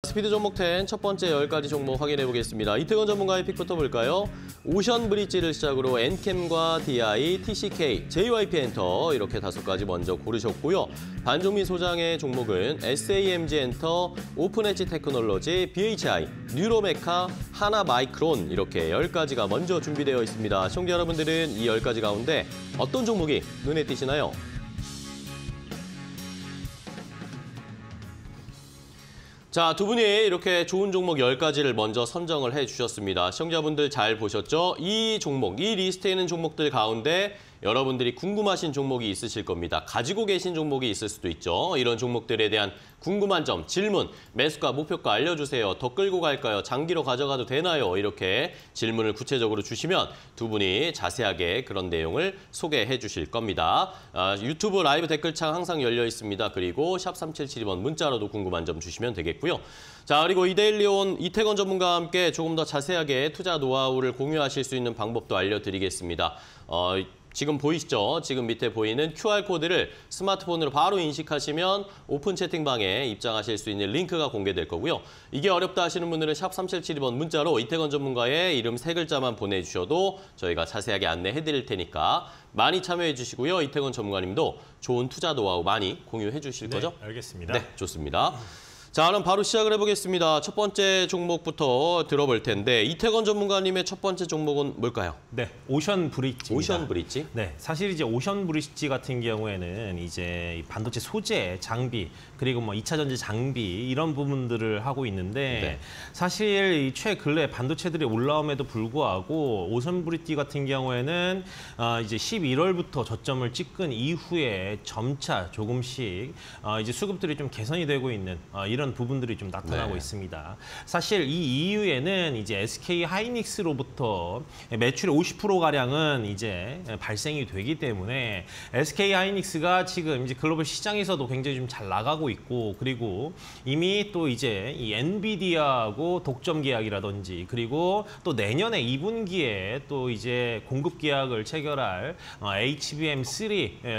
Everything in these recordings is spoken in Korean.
스피드 종목 10 첫 번째 10가지 종목 확인해 보겠습니다. 이태건 전문가의 픽부터 볼까요? 오션 브릿지를 시작으로 엔캠과 DI, TCK, JYP 엔터 이렇게 5가지 먼저 고르셨고요. 반종민 소장의 종목은 SAMG 엔터, 오픈엣지 테크놀로지, BHI, 뉴로메카, 하나마이크론 이렇게 10가지가 먼저 준비되어 있습니다. 시청자 여러분들은 이 10가지 가운데 어떤 종목이 눈에 띄시나요? 자, 두 분이 이렇게 좋은 종목 10가지를 먼저 선정을 해주셨습니다. 시청자분들 잘 보셨죠? 이 종목, 이 리스트에 있는 종목들 가운데 여러분들이 궁금하신 종목이 있으실 겁니다. 가지고 계신 종목이 있을 수도 있죠. 이런 종목들에 대한 궁금한 점, 질문, 매수가, 목표가 알려주세요. 더 끌고 갈까요? 장기로 가져가도 되나요? 이렇게 질문을 구체적으로 주시면 두 분이 자세하게 그런 내용을 소개해 주실 겁니다. 유튜브 라이브 댓글창 항상 열려 있습니다. 그리고 샵 3772번 문자로도 궁금한 점 주시면 되겠고요. 자, 그리고 이데일리 온 이태건 전문가와 함께 조금 더 자세하게 투자 노하우를 공유하실 수 있는 방법도 알려드리겠습니다. 지금 보이시죠? 지금 밑에 보이는 QR코드를 스마트폰으로 바로 인식하시면 오픈 채팅방에 입장하실 수 있는 링크가 공개될 거고요. 이게 어렵다 하시는 분들은 샵 3772번 문자로 이태건 전문가의 이름 3글자만 보내주셔도 저희가 자세하게 안내해 드릴 테니까 많이 참여해 주시고요. 이태건 전문가님도 좋은 투자 노하우 많이 공유해 주실 거죠? 네, 알겠습니다. 네, 좋습니다. 자, 그럼 바로 시작을 해보겠습니다. 첫 번째 종목부터 들어볼 텐데 이태건 전문가님의 첫 번째 종목은 뭘까요? 네, 오션 브릿지입니다. 오션 브릿지? 네, 사실 이제 오션 브릿지 같은 경우에는 이제 반도체 소재, 장비, 그리고 뭐 2차 전지 장비 이런 부분들을 하고 있는데 네. 사실 이 최근래 반도체들이 올라옴에도 불구하고 오션 브릿지 같은 경우에는 이제 11월부터 저점을 찍은 이후에 점차 조금씩 이제 수급들이 좀 개선이 되고 있는 이런 부분들이 좀 나타나고 있습니다. 사실 이 이후에는 이제 SK 하이닉스로부터 매출의 50%가량은 이제 발생이 되기 때문에 SK 하이닉스가 지금 이제 글로벌 시장에서도 굉장히 좀 잘 나가고 있고, 그리고 이미 또 이제 이 엔비디아하고 독점 계약이라든지, 그리고 또 내년에 2분기에 또 이제 공급 계약을 체결할 HBM3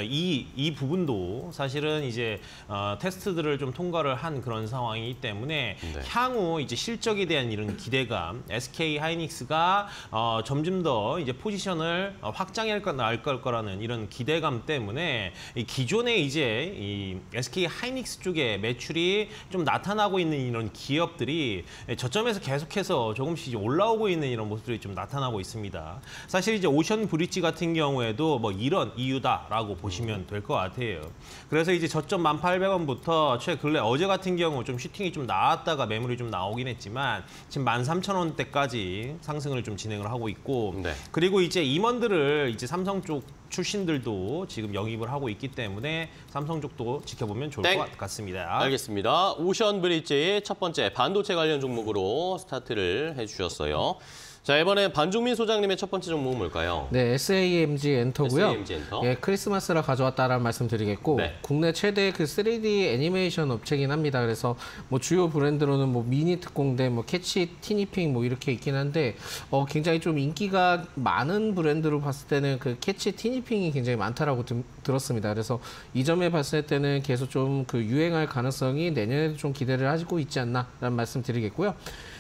이 부분도 사실은 이제 테스트들을 좀 통과를 한 그런 상황이기 때문에 향후 이제 실적에 대한 이런 기대감, SK 하이닉스가 점점 더 이제 포지션을 확장할 거라는 이런 기대감 때문에 이 기존에 이제 이 SK 하이닉스 쪽에 매출이 좀 나타나고 있는 이런 기업들이 저점에서 계속해서 조금씩 올라오고 있는 이런 모습들이 좀 나타나고 있습니다. 사실 이제 오션 브릿지 같은 경우에도 뭐 이런 이유다라고 보시면 될 것 같아요. 그래서 이제 저점 1,800원부터 최근래 어제 같은 경우 좀 슈팅이 좀 나왔다가 매물이 좀 나오긴 했지만 지금 13,000원대까지 상승을 좀 진행을 하고 있고, 그리고 이제 임원들을 이제 삼성 쪽 출신들도 지금 영입을 하고 있기 때문에 삼성 쪽도 지켜보면 좋을 것 같습니다. 알겠습니다. 오션 브릿지 첫 번째 반도체 관련 종목으로 스타트를 해주셨어요. 자, 이번에 반종민 소장님의 첫 번째 종목은 뭘까요? 네, SAMG 엔터고요. SAMG 엔터. 예, 크리스마스라 가져왔다라는 말씀드리겠고, 국내 최대 그 3D 애니메이션 업체긴 합니다. 그래서 뭐 주요 브랜드로는 뭐 미니 특공대, 뭐 캐치, 티니핑 뭐 이렇게 있긴 한데, 굉장히 좀 인기가 많은 브랜드로 봤을 때는 그 캐치, 티니핑이 굉장히 많다라고 들었습니다. 그래서 이 점에 봤을 때는 계속 좀 그 유행할 가능성이 내년에도 좀 기대를 하고 있지 않나라는 말씀드리겠고요.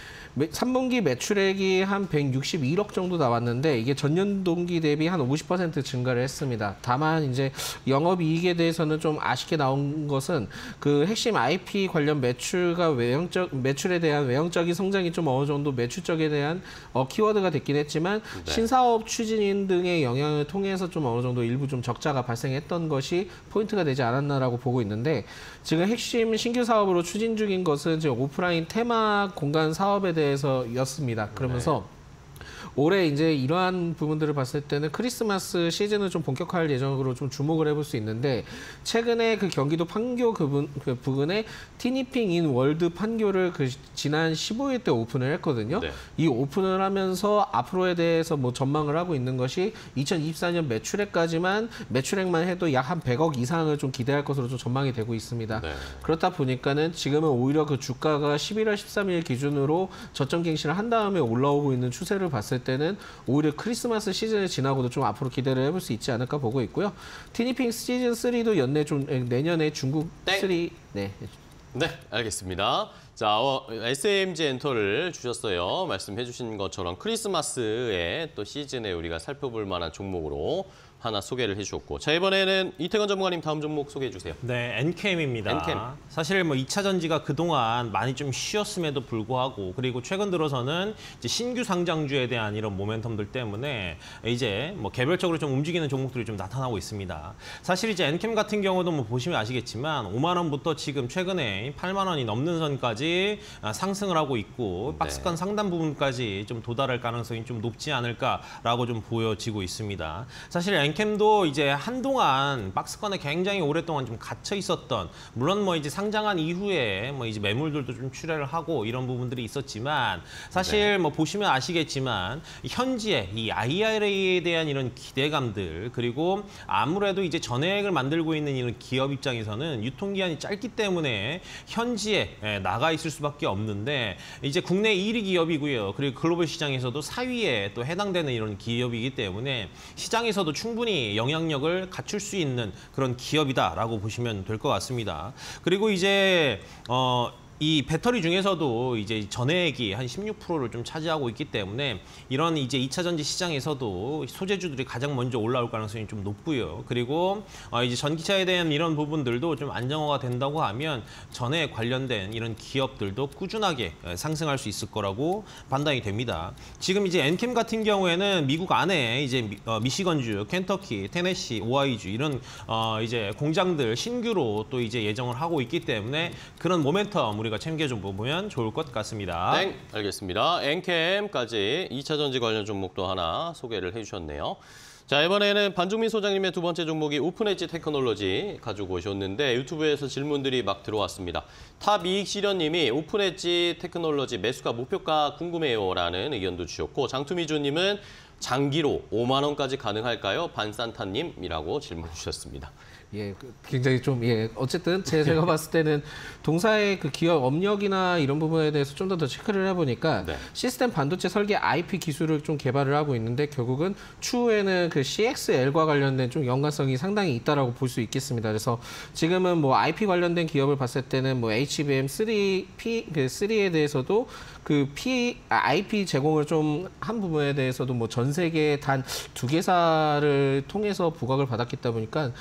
3분기 매출액이 한 161억 정도 나왔는데 이게 전년 동기 대비 한 50% 증가를 했습니다. 다만 이제 영업이익에 대해서는 좀 아쉽게 나온 것은 그 핵심 IP 관련 매출과 매출에 대한 외형적인 성장이 좀 어느 정도 매출 쪽에 대한 키워드가 됐긴 했지만 신사업 추진 등의 영향을 통해서 좀 어느 정도 일부 좀 적자가 발생했던 것이 포인트가 되지 않았나라고 보고 있는데, 지금 핵심 신규 사업으로 추진 중인 것은 지금 오프라인 테마 공간 사업에 대해서였습니다. 그러면서 올해 이제 이러한 부분들을 봤을 때는 크리스마스 시즌을 좀 본격화할 예정으로 좀 주목을 해볼 수 있는데, 최근에 그 경기도 판교 그 부근에 티니핑 인 월드 판교를 그 지난 15일 때 오픈을 했거든요. 이 오픈을 하면서 앞으로에 대해서 뭐 전망을 하고 있는 것이 2024년 매출액만 해도 약 한 100억 이상을 좀 기대할 것으로 좀 전망이 되고 있습니다. 그렇다 보니까는 지금은 오히려 그 주가가 11월 13일 기준으로 저점 갱신을 한 다음에 올라오고 있는 추세를 봤을 때는 오히려 크리스마스 시즌을 지나고도 좀 앞으로 기대를 해볼 수 있지 않을까 보고 있고요. 티니핑 시즌 3도 연내 좀 내년에 중국 3 네, 알겠습니다. 자, SAMG 엔터를 주셨어요. 말씀해 주신 것처럼 크리스마스의 또 시즌에 우리가 살펴볼 만한 종목으로 하나 소개를 해주셨고, 자, 이번에는 이태건 전문가님 다음 종목 소개해 주세요. 네, 엔캠입니다. 엔캠. 사실 뭐 2차 전지가 그동안 많이 좀 쉬었음에도 불구하고 그리고 최근 들어서는 이제 신규 상장주에 대한 이런 모멘텀들 때문에 이제 뭐 개별적으로 좀 움직이는 종목들이 좀 나타나고 있습니다. 사실 이제 엔캠 같은 경우도 뭐 보시면 아시겠지만 5만 원부터 지금 최근에 8만 원이 넘는 선까지 상승을 하고 있고 박스권 상단 부분까지 좀 도달할 가능성이 좀 높지 않을까라고 좀 보여지고 있습니다. 사실 엔캠도 이제 한동안 박스권에 굉장히 오랫동안 좀 갇혀 있었던, 물론 뭐 이제 상장한 이후에 뭐 이제 매물들도 좀 출회를 하고 이런 부분들이 있었지만 사실 뭐 보시면 아시겠지만 현지에 이 IRA에 대한 이런 기대감들, 그리고 아무래도 이제 전액을 만들고 있는 이런 기업 입장에서는 유통기한이 짧기 때문에 현지에 나가 있을 수밖에 없는데, 이제 국내 1위 기업이고요. 그리고 글로벌 시장에서도 4위에 또 해당되는 이런 기업이기 때문에 시장에서도 충분히 영향력을 갖출 수 있는 그런 기업이다라고 보시면 될 것 같습니다. 그리고 이제 이 배터리 중에서도 이제 전해액이 한 16%를 좀 차지하고 있기 때문에 이런 이제 2차 전지 시장에서도 소재주들이 가장 먼저 올라올 가능성이 좀 높고요. 그리고 이제 전기차에 대한 이런 부분들도 좀 안정화가 된다고 하면 전해액 관련된 이런 기업들도 꾸준하게 상승할 수 있을 거라고 판단이 됩니다. 지금 이제 엔캠 같은 경우에는 미국 안에 이제 미시건주, 켄터키, 테네시, 오하이주 이런 이제 공장들 신규로 또 이제 예정을 하고 있기 때문에 그런 모멘텀 우리가 챙겨 좀 보면 좋을 것 같습니다. 네, 알겠습니다. 엔캠까지 2차 전지 관련 종목도 하나 소개를 해주셨네요. 자, 이번에는 반종민 소장님의 두 번째 종목이 오픈엣지 테크놀로지 가지고 오셨는데 유튜브에서 질문들이 막 들어왔습니다. 탑 이익 실현님이 오픈엣지 테크놀로지 매수가 목표가 궁금해요라는 의견도 주셨고, 장투미주님은 장기로 5만 원까지 가능할까요? 반산타님이라고 질문 주셨습니다. 예, 굉장히 좀, 어쨌든 제가 봤을 때는 동사의 그 기업 업력이나 이런 부분에 대해서 좀 더 체크를 해보니까 시스템 반도체 설계 IP 기술을 좀 개발을 하고 있는데 결국은 추후에는 그 CXL과 관련된 좀 연관성이 상당히 있다라고 볼 수 있겠습니다. 그래서 지금은 뭐 IP 관련된 기업을 봤을 때는 뭐 HBM3, 그 3에 대해서도 그 IP 제공을 좀 한 부분에 대해서도 뭐 전 세계 단 2개사를 통해서 부각을 받았기 보니까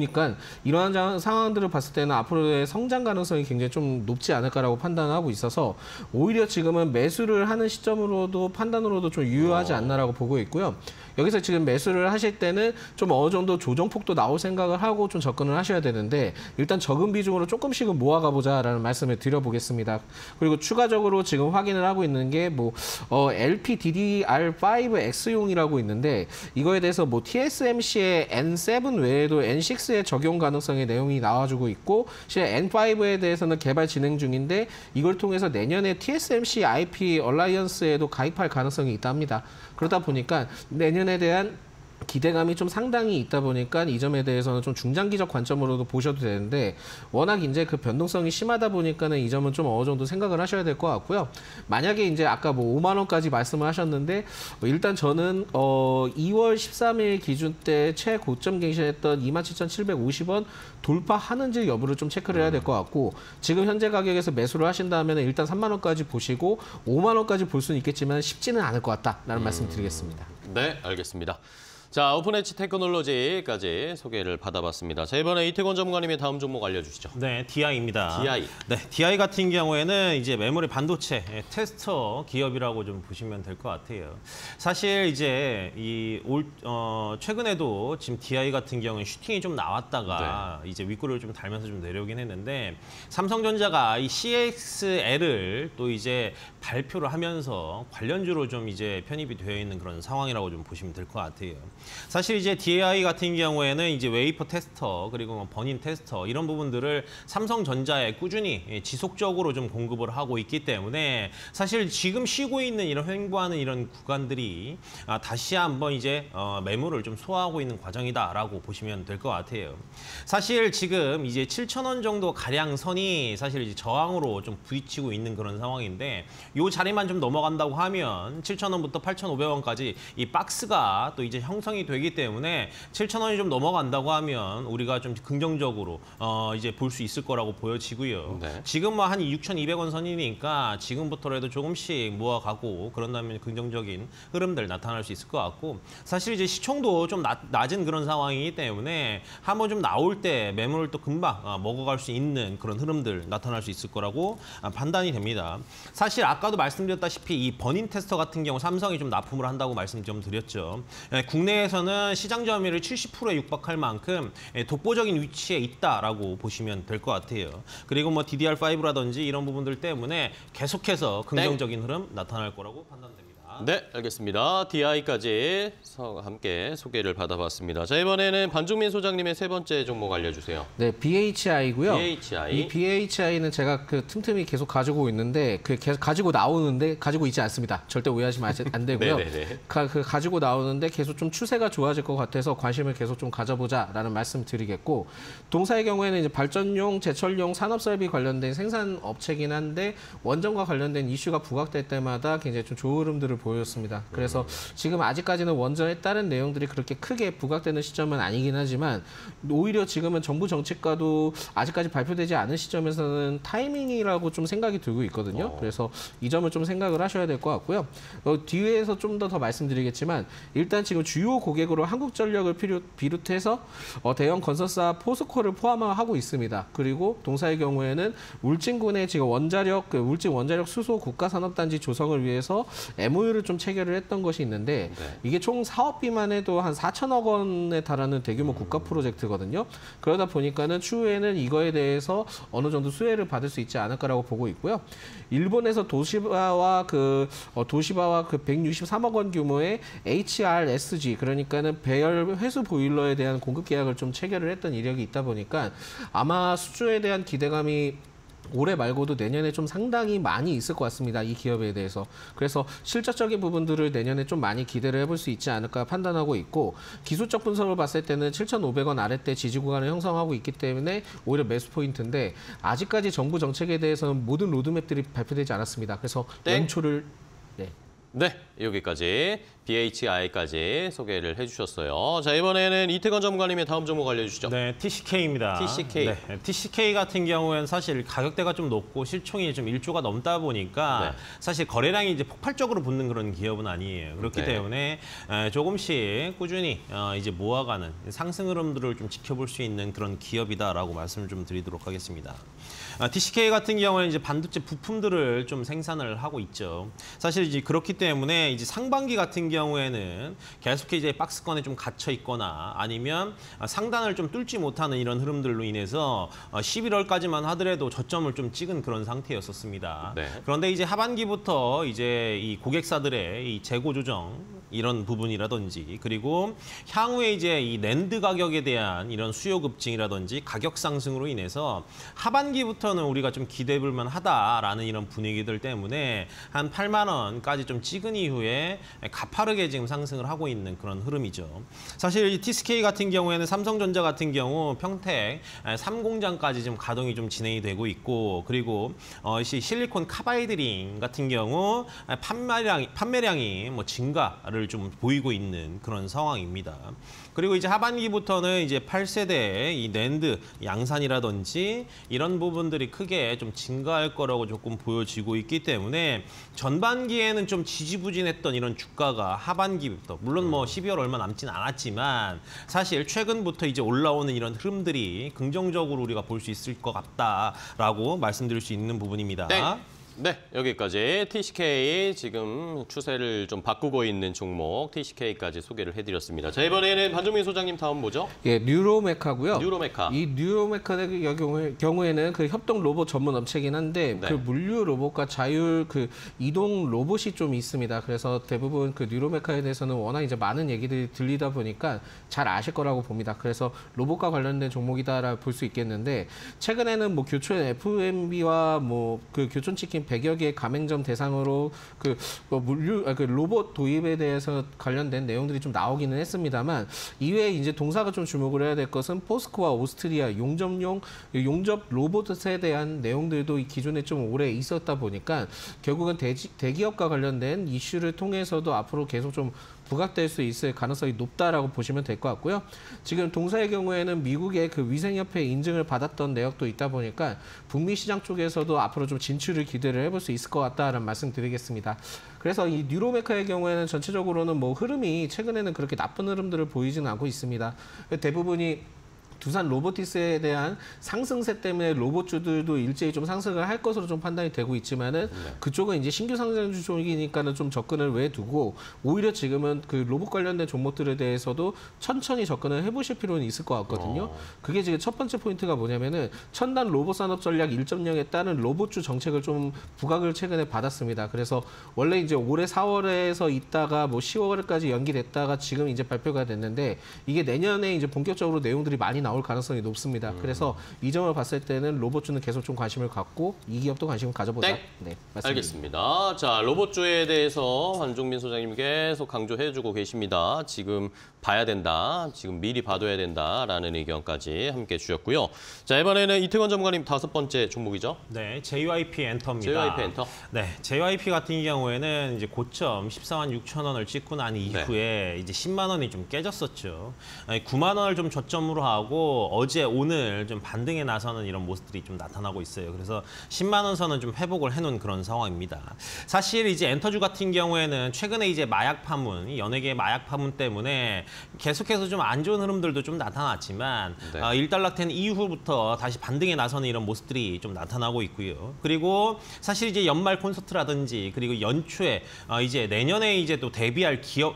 이러한 상황들을 봤을 때는 앞으로의 성장 가능성이 굉장히 좀 높지 않을까라고 판단하고 있어서 오히려 지금은 매수를 하는 시점으로도 판단으로도 좀 유효하지 않나라고 보고 있고요. 여기서 지금 매수를 하실 때는 좀 어느 정도 조정폭도 나올 생각을 하고 좀 접근을 하셔야 되는데 일단 적은 비중으로 조금씩은 모아가 보자라는 말씀을 드려보겠습니다. 그리고 추가적으로 지금 확인을 하고 있는 게 뭐 LPDDR5X용이라고 있는데 이거에 대해서 뭐 TSMC의 N7 외에도 N6의 적용 가능성의 내용이 나와주고 있고 실제 N5에 대해서는 개발 진행 중인데 이걸 통해서 내년에 TSMC IP 얼라이언스에도 가입할 가능성이 있답니다. 그러다 보니까 내년에 대한 기대감이 좀 상당히 있다 보니까 이 점에 대해서는 좀 중장기적 관점으로도 보셔도 되는데 워낙 이제 그 변동성이 심하다 보니까는 이 점은 좀 어느 정도 생각을 하셔야 될 것 같고요. 만약에 이제 아까 뭐 5만 원까지 말씀을 하셨는데 일단 저는 2월 13일 기준 때 최고점 갱신했던 27,750원 돌파하는지 여부를 좀 체크를 해야 될 것 같고 지금 현재 가격에서 매수를 하신다면 일단 3만 원까지 보시고 5만 원까지 볼 수는 있겠지만 쉽지는 않을 것 같다라는 말씀 드리겠습니다. 네, 알겠습니다. 자, 오픈엣지 테크놀로지까지 소개를 받아봤습니다. 자, 이번에 이태권 전문가님의 다음 종목 알려주시죠. 네, DI입니다. DI. 네, DI 같은 경우에는 이제 메모리 반도체 테스터 기업이라고 좀 보시면 될 것 같아요. 사실 이제 최근에도 지금 DI 같은 경우는 슈팅이 좀 나왔다가 이제 윗구를 좀 달면서 좀 내려오긴 했는데 삼성전자가 이 CXL을 또 이제 발표를 하면서 관련주로 좀 이제 편입이 되어 있는 그런 상황이라고 좀 보시면 될 것 같아요. 사실 이제 DI 같은 경우에는 이제 웨이퍼 테스터 그리고 뭐 버닌 테스터 이런 부분들을 삼성전자에 꾸준히 지속적으로 좀 공급을 하고 있기 때문에 사실 지금 쉬고 있는 이런 횡보하는 이런 구간들이 다시 한번 이제 매물을 좀 소화하고 있는 과정이다라고 보시면 될 것 같아요. 사실 지금 이제 7,000원 정도 가량 선이 사실 이제 저항으로 좀 부딪히고 있는 그런 상황인데 이 자리만 좀 넘어간다고 하면 7,000원부터 8,500원까지 이 박스가 또 이제 형성이 형성이 되기 때문에 7,000원이 좀 넘어간다고 하면 우리가 좀 긍정적으로 이제 볼 수 있을 거라고 보여지고요. 네. 지금 뭐 한 6,200원 선이니까 지금부터라도 조금씩 모아가고 그런다면 긍정적인 흐름들 나타날 수 있을 것 같고 사실 이제 시총도 좀 낮은 그런 상황이기 때문에 한번 좀 나올 때 매물을 또 금방 먹어갈 수 있는 그런 흐름들 나타날 수 있을 거라고 판단이 됩니다. 사실 아까도 말씀드렸다시피 이 버닝 테스터 같은 경우 삼성이 좀 납품을 한다고 말씀 좀 드렸죠. 국내에서는 시장 점유율을 70%에 육박할 만큼 독보적인 위치에 있다라고 보시면 될 것 같아요. 그리고 뭐 DDR5라든지 이런 부분들 때문에 계속해서 긍정적인 흐름 나타날 거라고 판단됩니다. 네, 알겠습니다. DI까지 함께 소개를 받아봤습니다. 자, 이번에는 반중민 소장님의 세 번째 종목 알려주세요. 네, BHI고요. BHI. 이 BHI는 제가 그 틈틈이 계속 가지고 있는데 계속 가지고 나오는데 가지고 있지 않습니다. 절대 오해하시면 안 되고요. 가지고 나오는데 계속 좀 추세가 좋아질 것 같아서 관심을 계속 좀 가져보자라는 말씀 드리겠고 동사의 경우에는 이제 발전용, 제철용, 산업설비 관련된 생산 업체긴 한데 원전과 관련된 이슈가 부각될 때마다 굉장히 좀 좋은 흐름들을 보였습니다. 그래서 지금 아직까지는 원전에 따른 내용들이 그렇게 크게 부각되는 시점은 아니긴 하지만 오히려 지금은 정부 정책과도 아직까지 발표되지 않은 시점에서는 타이밍이라고 좀 생각이 들고 있거든요. 그래서 이 점을 좀 생각을 하셔야 될 것 같고요. 뒤에서 좀 더 말씀드리겠지만 일단 지금 주요 고객으로 한국전력을 비롯해서 대형 건설사 포스코를 포함하고 있습니다. 그리고 동사의 경우에는 울진군의 지금 울진 원자력 수소 국가산업단지 조성을 위해서 MOU를 좀 체결을 했던 것이 있는데 이게 총 사업비만 해도 한 4천억 원에 달하는 대규모 국가 프로젝트거든요. 그러다 보니까는 추후에는 이거에 대해서 어느 정도 수혜를 받을 수 있지 않을까라고 보고 있고요. 일본에서 도시바와 163억 원 규모의 HRSG 그러니까는 배열 회수 보일러에 대한 공급 계약을 좀 체결을 했던 이력이 있다 보니까 아마 수주에 대한 기대감이 올해 말고도 내년에 좀 상당히 많이 있을 것 같습니다. 이 기업에 대해서. 그래서 실질적인 부분들을 내년에 좀 많이 기대를 해볼 수 있지 않을까 판단하고 있고 기술적 분석을 봤을 때는 7,500원 아래때 지지 구간을 형성하고 있기 때문에 오히려 매수 포인트인데 아직까지 정부 정책에 대해서는 모든 로드맵들이 발표되지 않았습니다. 그래서 연초를 네, 여기까지 BHI까지 소개를 해주셨어요. 자, 이번에는 이태건 전문가님의 다음 종목 알려주시죠. 네, TCK입니다. TCK. 네, TCK 같은 경우에는 사실 가격대가 좀 높고 실총이 좀 1조가 넘다 보니까 사실 거래량이 이제 폭발적으로 붙는 그런 기업은 아니에요. 그렇기 때문에 조금씩 꾸준히 이제 모아가는 상승 흐름들을 좀 지켜볼 수 있는 그런 기업이다라고 말씀을 좀 드리도록 하겠습니다. TCK 같은 경우는 이제 반도체 부품들을 좀 생산을 하고 있죠. 사실 이제 그렇기 때문에 이제 상반기 같은 경우에는 계속 이제 박스권에 좀 갇혀 있거나 아니면 상단을 좀 뚫지 못하는 이런 흐름들로 인해서 11월까지만 하더라도 저점을 좀 찍은 그런 상태였었습니다. 그런데 이제 하반기부터 이제 이 고객사들의 이 재고 조정 이런 부분이라든지 그리고 향후에 이제 이 낸드 가격에 대한 이런 수요 급증이라든지 가격 상승으로 인해서 하반기부터는 우리가 좀 기대해 볼 만하다라는 이런 분위기들 때문에 한 8만 원까지 좀 찍은 이후에 가파르게 지금 상승을 하고 있는 그런 흐름이죠. 사실 이 TCK 같은 경우에는 삼성전자 같은 경우 평택 3공장까지 지금 가동이 좀 진행이 되고 있고 그리고 실리콘 카바이드링 같은 경우 판매량이 뭐 증가를 좀 보이고 있는 그런 상황입니다. 그리고 이제 하반기부터는 이제 8세대 이 낸드 양산이라든지 이런 부분들이 크게 좀 증가할 거라고 조금 보여지고 있기 때문에 전반기에는 좀 지지부진했던 이런 주가가 하반기부터 물론 뭐 12월 얼마 남진 않았지만 사실 최근부터 이제 올라오는 이런 흐름들이 긍정적으로 우리가 볼 수 있을 것 같다라고 말씀드릴 수 있는 부분입니다. 네, 여기까지 TCK 지금 추세를 좀 바꾸고 있는 종목 TCK까지 소개를 해드렸습니다. 자, 이번에는 반종민 소장님 다음 뭐죠? 예, 뉴로메카고요. 뉴로메카. 이 뉴로메카의 경우에는 그 협동 로봇 전문 업체긴 한데 그 물류 로봇과 자율 그 이동 로봇이 좀 있습니다. 그래서 대부분 그 뉴로메카에 대해서는 워낙 이제 많은 얘기들이 들리다 보니까 잘 아실 거라고 봅니다. 그래서 로봇과 관련된 종목이다라 볼 수 있겠는데 최근에는 뭐 교촌 FMB와 뭐 그 교촌 치킨 100여 개 가맹점 대상으로 그 로봇 도입에 대해서 관련된 내용들이 좀 나오기는 했습니다만 이외에 이제 동사가 좀 주목을 해야 될 것은 포스코와 오스트리아 용접 로봇에 대한 내용들도 기존에 좀 오래 있었다 보니까 결국은 대기업과 관련된 이슈를 통해서도 앞으로 계속 좀 부각될 수 있을 가능성이 높다라고 보시면 될 것 같고요. 지금 동사의 경우에는 미국의 그 위생협회 인증을 받았던 내역도 있다 보니까 북미 시장 쪽에서도 앞으로 좀 진출을 기대를 해볼 수 있을 것 같다라는 말씀 드리겠습니다. 그래서 이 뉴로메카의 경우에는 전체적으로는 뭐 흐름이 최근에는 그렇게 나쁜 흐름들을 보이지는 않고 있습니다. 대부분이 두산 로보티스에 대한 상승세 때문에 로봇주들도 일제히 좀 상승을 할 것으로 좀 판단이 되고 있지만은 그쪽은 이제 신규 상장주 쪽이니까는 좀 접근을 왜 두고 오히려 지금은 그 로봇 관련된 종목들에 대해서도 천천히 접근을 해보실 필요는 있을 것 같거든요. 그게 지금 첫 번째 포인트가 뭐냐면은 첨단 로봇 산업 전략 1.0에 따른 로봇주 정책을 좀 부각을 최근에 받았습니다. 그래서 원래 이제 올해 4월에서 있다가 뭐 10월까지 연기됐다가 지금 이제 발표가 됐는데 이게 내년에 이제 본격적으로 내용들이 많이 나올 가능성이 높습니다. 그래서 이 점을 봤을 때는 로봇주는 계속 좀 관심을 갖고 이 기업도 관심을 가져보자. 네, 맞습니다. 알겠습니다. 자, 로봇주에 대해서 한종민 소장님 계속 강조해주고 계십니다. 지금 봐야 된다, 지금 미리 봐둬야 된다라는 의견까지 함께 주셨고요. 자, 이번에는 이태권 전문가님 5번째 종목이죠? 네, JYP 엔터입니다. JYP 엔터. 네, JYP 같은 경우에는 이제 고점 14만 6천 원을 찍고 난 이후에 이제 10만 원이 좀 깨졌었죠. 9만 원을 좀 저점으로 하고 어제 오늘 좀 반등에 나서는 이런 모습들이 좀 나타나고 있어요. 그래서 10만 원 선은 좀 회복을 해놓은 그런 상황입니다. 사실 이제 엔터주 같은 경우에는 최근에 이제 마약 파문, 연예계 마약 파문 때문에 계속해서 좀 안 좋은 흐름들도 좀 나타났지만 일단락된 이후부터 다시 반등에 나서는 이런 모습들이 좀 나타나고 있고요. 그리고 사실 이제 연말 콘서트라든지 그리고 연초에 이제 내년에 이제 또 데뷔할 기업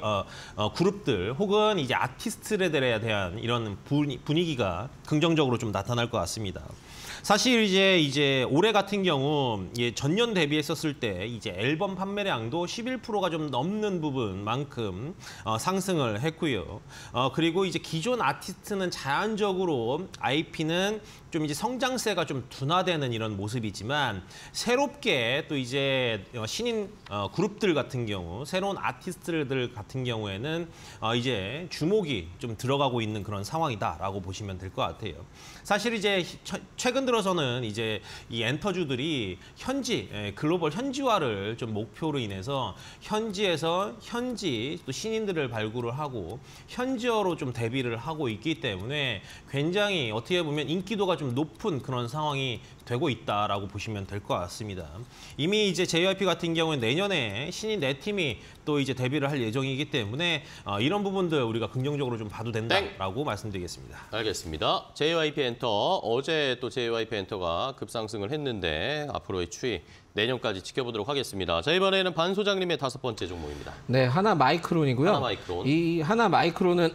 그룹들 혹은 이제 아티스트들에 대한 이런 분위기가 긍정적으로 좀 나타날 것 같습니다. 사실 이제 올해 같은 경우 전년 대비했었을 때 이제 앨범 판매량도 11%가 좀 넘는 부분만큼 상승을 했고요. 그리고 이제 기존 아티스트는 자연적으로 IP는 좀 이제 성장세가 좀 둔화되는 이런 모습이지만 새롭게 또 이제 신인 그룹들 같은 경우 새로운 아티스트들 같은 경우에는 이제 주목이 좀 들어가고 있는 그런 상황이다라고 보시면 될 것 같아요. 사실 이제 최근 들어서는 이제 이 엔터주들이 글로벌 현지화를 좀 목표로 인해서 현지에서 현지 또 신인들을 발굴을 하고 현지어로 좀 데뷔를 하고 있기 때문에 굉장히 어떻게 보면 인기도가 좀 높은 그런 상황이 되고 있다라고 보시면 될 것 같습니다. 이미 이제 JYP 같은 경우는 내년에 신인 4팀이 또 이제 데뷔를 할 예정이기 때문에 이런 부분들 우리가 긍정적으로 좀 봐도 된다라고 말씀드리겠습니다. 알겠습니다. JYP 엔터, 어제 또 JYP 엔터가 급상승을 했는데 앞으로의 추이 내년까지 지켜보도록 하겠습니다. 자, 이번에는 반 소장님의 5번째 종목입니다. 네, 하나마이크론이고요. 하나마이크론. 이 하나마이크론은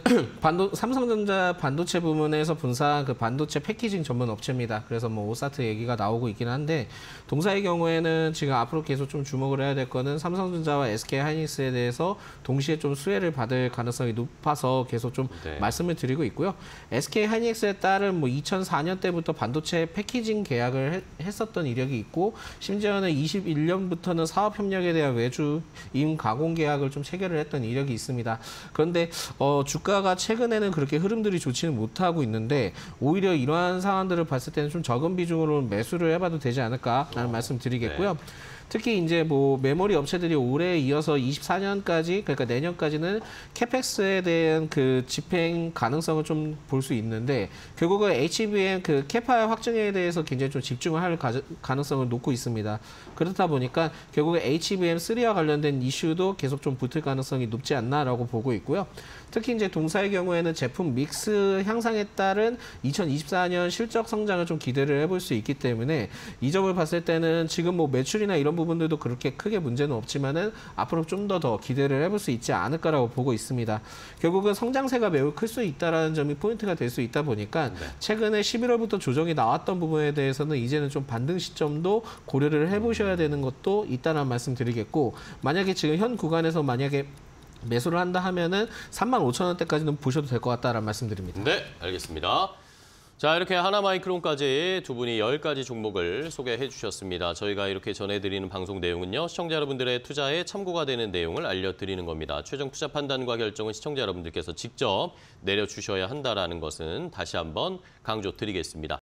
삼성전자 반도체 부문에서 분사한 그 반도체 패키징 전문 업체입니다. 그래서 뭐 오사트 얘기가 나오고 있긴 한데 동사의 경우에는 지금 앞으로 계속 좀 주목을 해야 될 거는 삼성전자와 SK하이닉스에 대해서 동시에 좀 수혜를 받을 가능성이 높아서 계속 좀 말씀을 드리고 있고요. SK하이닉스에 따른 뭐 2004년 때부터 반도체 패키징 계약을 했었던 이력이 있고 심지어는 21년부터는 사업협력에 대한 외주 임 가공 계약을 좀 체결을 했던 이력이 있습니다. 그런데 주가가 최근에는 그렇게 흐름들이 좋지는 못하고 있는데 오히려 이러한 상황들을 봤을 때는 좀 적은 비중으로 매수를 해봐도 되지 않을까라는 말씀 드리겠고요. 특히 이제 뭐 메모리 업체들이 올해 이어서 24년까지 그러니까 내년까지는 캐펙스에 대한 그 집행 가능성을 좀 볼 수 있는데 결국은 HBM 그 캐파 확증에 대해서 굉장히 좀 집중을 할 가능성을 놓고 있습니다. 그렇다 보니까 결국에 HBM3와 관련된 이슈도 계속 좀 붙을 가능성이 높지 않나라고 보고 있고요. 특히 이제 동사의 경우에는 제품 믹스 향상에 따른 2024년 실적 성장을 좀 기대를 해볼 수 있기 때문에 이 점을 봤을 때는 지금 뭐 매출이나 이런 부분들도 그렇게 크게 문제는 없지만은 앞으로 좀 더 기대를 해볼 수 있지 않을까라고 보고 있습니다. 결국은 성장세가 매우 클 수 있다라는 점이 포인트가 될 수 있다 보니까 최근에 11월부터 조정이 나왔던 부분에 대해서는 이제는 좀 반등 시점도 고려를 해보셔야 되는 것도 있다는 말씀 드리겠고 만약에 지금 현 구간에서 만약에 매수를 한다 하면은 35,000원대까지는 보셔도 될 것 같다라는 말씀드립니다. 네, 알겠습니다. 자, 이렇게 하나마이크론까지 두 분이 10가지 종목을 소개해 주셨습니다. 저희가 이렇게 전해드리는 방송 내용은요. 시청자 여러분들의 투자에 참고가 되는 내용을 알려드리는 겁니다. 최종 투자 판단과 결정은 시청자 여러분들께서 직접 내려주셔야 한다는 것은 다시 한번 강조드리겠습니다.